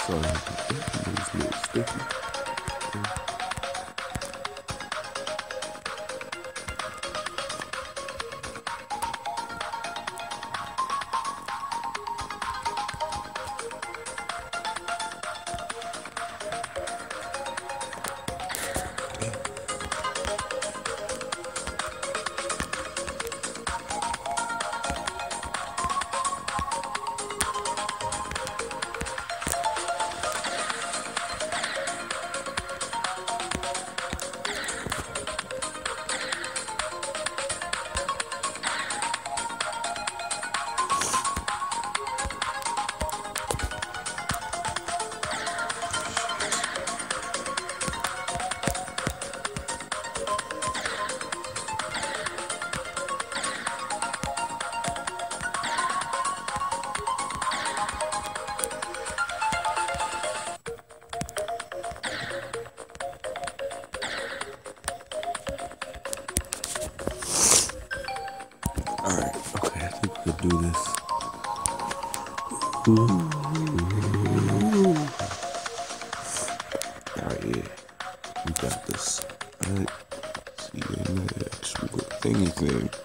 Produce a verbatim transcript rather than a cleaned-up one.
Sorry, it's a little sticky. Alright, okay, I think we could do this. Alright, yeah, we got this. Alright, see you next thingy thing.